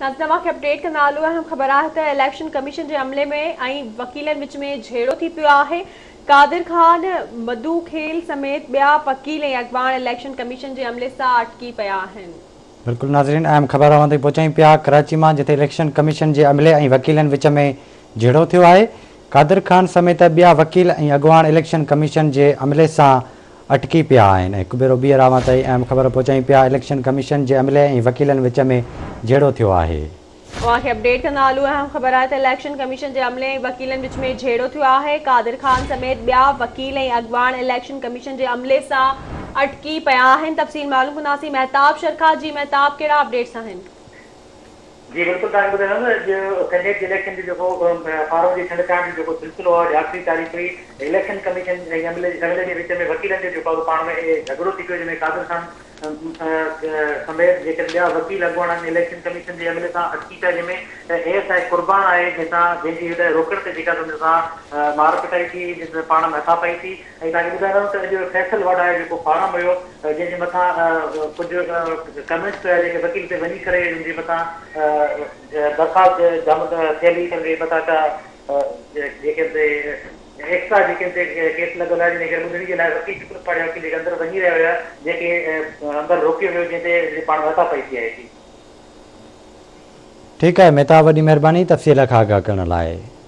तव्हांखे अपडेट कंदा हलूं। अहम ख़बर आहे त इलेक्शन कमीशन जे अमले में ऐं वकीलनि विच में झेड़ो थी पियो आहे। कादिर खान, मधु खेल समेत ॿिया वकील ऐं अॻवान इलेक्शन कमीशन जे अमले सां अटकी पिया आहिनि। बिल्कुल नाज़रीन, अहम ख़बर ताईं पहुचाई पिया कराची में, जिथे इलेक्शन कमीशन के अमले और वकीलन विच में झेड़ो थो है। कादिर खान समेत ॿिया वकील और अॻवान इलेक्शन कमीशन के अमले से अटकी पिया आहिनि। हिकु भेरो ॿीहर ताईं अहम ख़बर पहुचाई पिया इलेक्शन कमीशन के अमले और वकीलन विच में झेड़ो थो है। अपडेट कंदा हलूं। अहम ख़बर है इलेक्शन कमीशन के अमले ऐं वकीलन विच में झेड़ो थो है। कादिर खान समेत ॿिया वकील ऐं अॻवान इलेक्शन कमीशन के अमले से अटकी पिया आहिनि। तफ़सील मालूम कंदासीं महताब शरखा जी। महताब, कहिड़ा अपडेट्स आहिनि? जी बिल्कुल, जो कैंडिडेट इलेक्शन जो फार्म की छंड जो सिलसिलो है, आखिरी तारीख़ हुई। इलेक्शन कमीशन अमले के विच में वकीलन जो पाण में झगड़ो थी पियो, जंहिंमें कादिर खान समेत जेके ॿिया वकील अॻवान इलेक्शन कमीशन के अमले से अटकी पिया, जंहिंमें ASI कुर्बान है, जंहिंजी रोकड़ ते जेका मार पिटाई थी, पाण में हथापाई थी। ऐं तव्हांखे ॿुधायो त अॼु फैसल वड आहे जेको फार्म हुयो, जंहिंजे मथां कुझु कमेंट्स हुया जेके वकील ते वञी करे हुनजे मथां दरख़्वास्त जमा थियल हुई, हुनजे मथां जेके एक्स्ट्रा जेके केस लॻल आहे, जिन खे ॿुधण जे लाइ वकील पढ़िया वकील जेके अंदरि वञी रहिया हुया, जेके अंदरि रोकियो वियो, जंहिं ते पाण हथापाई थी आहे। ठीक है, मेहताब, वॾी महिरबानी तफ़सील खां आगाह करण लाइ।